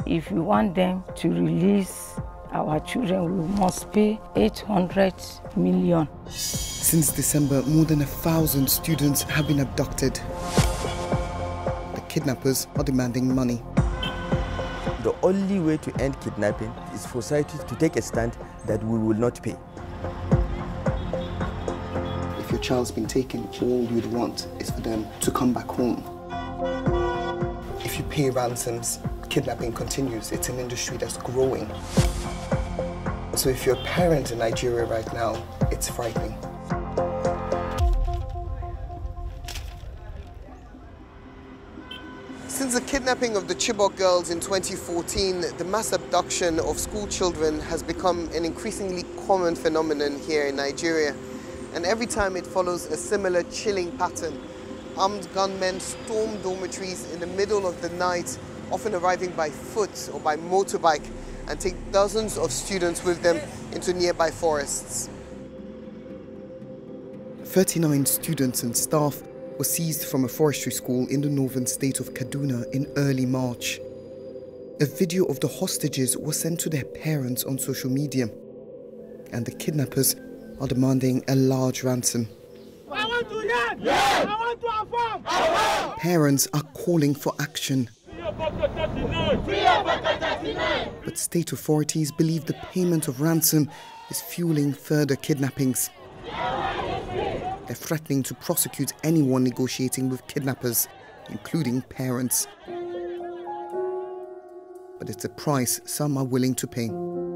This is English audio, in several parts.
that if we want them to release our children, we must pay 800 million. Since December, more than 1,000 students have been abducted. The kidnappers are demanding money. The only way to end kidnapping is for society to take a stand that we will not pay. If your child's been taken, all you'd want is for them to come back home. If you pay ransoms, kidnapping continues. It's an industry that's growing. So if you're a parent in Nigeria right now, it's frightening. Since the kidnapping of the Chibok girls in 2014, the mass abduction of school children has become an increasingly common phenomenon here in Nigeria. And every time it follows a similar chilling pattern. Armed gunmen storm dormitories in the middle of the night, often arriving by foot or by motorbike, and take dozens of students with them into nearby forests. 39 students and staff were seized from a forestry school in the northern state of Kaduna in early March. A video of the hostages was sent to their parents on social media, and the kidnappers are demanding a large ransom. I want to hear! Yeah. I want to affirm! Parents are calling for action. But state authorities believe the payment of ransom is fueling further kidnappings. They're threatening to prosecute anyone negotiating with kidnappers, including parents. But it's a price some are willing to pay.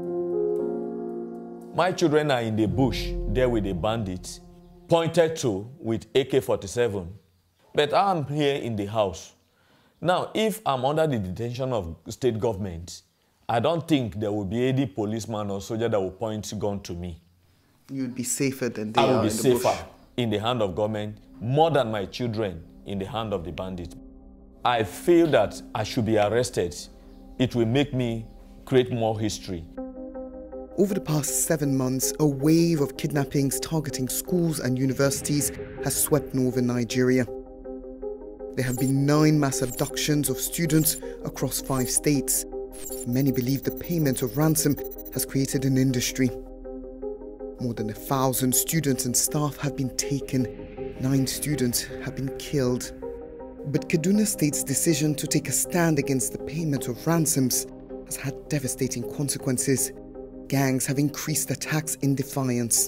My children are in the bush, there with the bandits, pointed to with AK-47. But I'm here in the house. Now, if I'm under the detention of state government, I don't think there will be any policeman or soldier that will point a gun to me. You'd be safer than they are in the bush. I will be safer in the hand of government more than my children in the hand of the bandits. I feel that I should be arrested. It will make me create more history. Over the past 7 months, a wave of kidnappings targeting schools and universities has swept northern Nigeria. There have been 9 mass abductions of students across 5 states. Many believe the payment of ransom has created an industry. More than 1,000 students and staff have been taken. 9 students have been killed. But Kaduna State's decision to take a stand against the payment of ransoms has had devastating consequences. Gangs have increased attacks in defiance.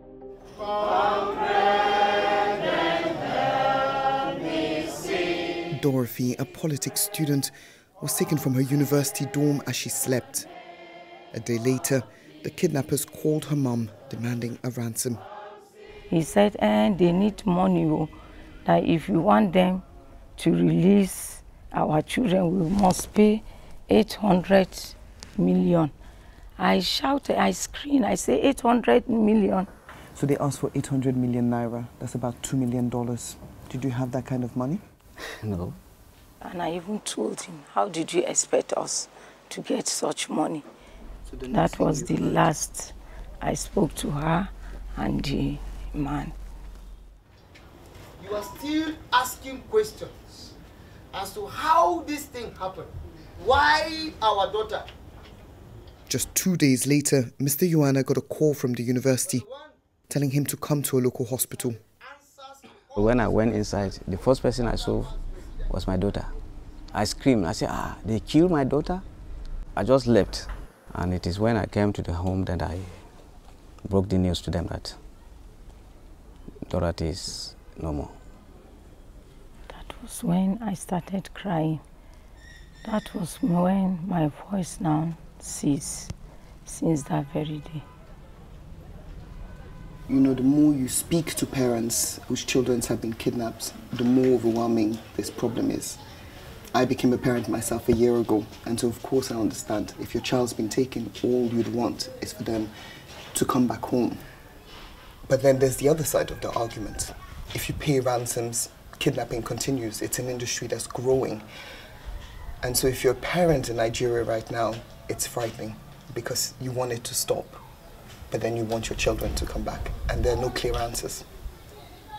Dorothy, a politics student, was taken from her university dorm as she slept. A day later, the kidnappers called her mum, demanding a ransom. He said, they need money, that if we want them to release our children, we must pay 800 million. I shouted, I screamed, I say 800 million. So they asked for 800 million naira. That's about $2 million. Did you have that kind of money? No. And I even told him, how did you expect us to get such money? So that was the last I spoke to her and the man. You are still asking questions as to how this thing happened. Why our daughter? Just 2 days later, Mr. Yohana got a call from the university telling him to come to a local hospital. When I went inside, the first person I saw was my daughter. I screamed. I said, they killed my daughter? I just left. And it is when I came to the home that I broke the news to them that Dorothy is no more. That was when I started crying. That was when my voice now ceased, since that very day. You know, the more you speak to parents whose children have been kidnapped, the more overwhelming this problem is. I became a parent myself a year ago, and so of course I understand. If your child's been taken, all you'd want is for them to come back home. But then there's the other side of the argument. If you pay ransoms, kidnapping continues. It's an industry that's growing. And so if you're a parent in Nigeria right now, it's frightening because you want it to stop. But then you want your children to come back, and there are no clear answers.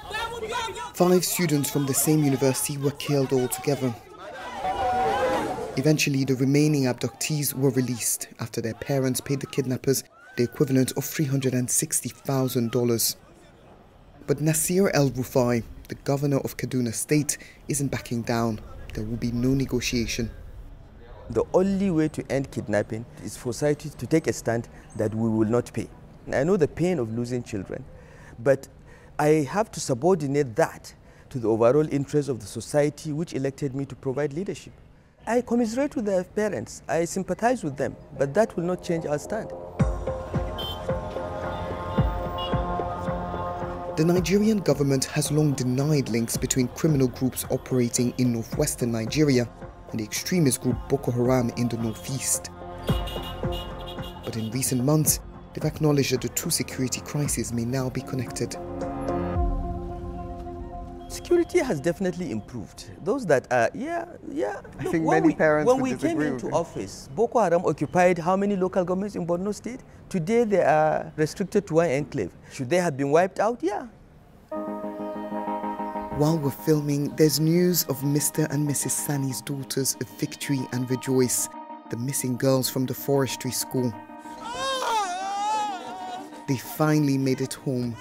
5 students from the same university were killed altogether. Eventually, the remaining abductees were released after their parents paid the kidnappers the equivalent of $360,000. But Nasir El-Rufai, the governor of Kaduna State, isn't backing down. There will be no negotiation. The only way to end kidnapping is for society to take a stand that we will not pay. I know the pain of losing children, but I have to subordinate that to the overall interest of the society which elected me to provide leadership. I commiserate with their parents, I sympathize with them, but that will not change our stand. The Nigerian government has long denied links between criminal groups operating in northwestern Nigeria and the extremist group Boko Haram in the northeast. But in recent months, they've acknowledged that the two security crises may now be connected. Security has definitely improved. Those that are, I think many parents when would we came disagree into with office, Boko Haram occupied how many local governments in Borno State? Today they are restricted to one enclave. Should they have been wiped out? Yeah. While we're filming, there's news of Mr. and Mrs. Sani's daughters, Victory and Rejoice, the missing girls from the forestry school. They finally made it home.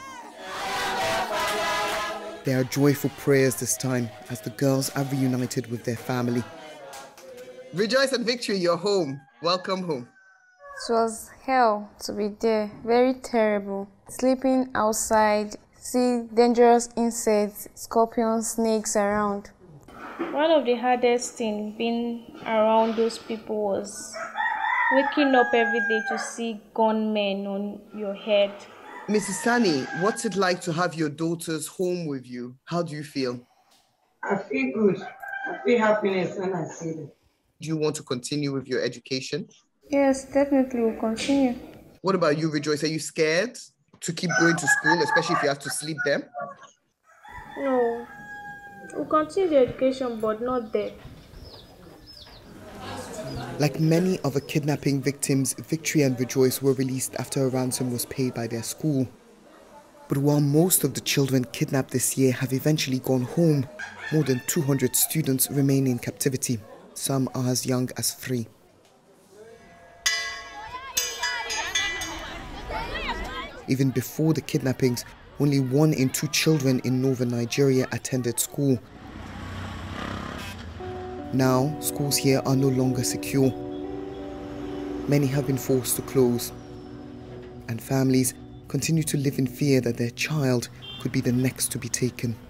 There are joyful prayers this time as the girls are reunited with their family. Rejoice and Victory, you're home. Welcome home. It was hell to be there, very terrible. Sleeping outside, see dangerous insects, scorpions, snakes around. One of the hardest things being around those people was waking up every day to see gunmen on your head. Mrs. Sani, what's it like to have your daughters home with you? How do you feel? I feel good. I feel happiness when I see them. Do you want to continue with your education? Yes, definitely we'll continue. What about you, Rejoice? Are you scared to keep going to school, especially if you have to sleep there? No, we'll continue the education, but not there. Like many other kidnapping victims, Victory and Rejoice were released after a ransom was paid by their school. But while most of the children kidnapped this year have eventually gone home, more than 200 students remain in captivity. Some are as young as 3. Even before the kidnappings, only 1 in 2 children in northern Nigeria attended school. Now, schools here are no longer secure. Many have been forced to close, and families continue to live in fear that their child could be the next to be taken.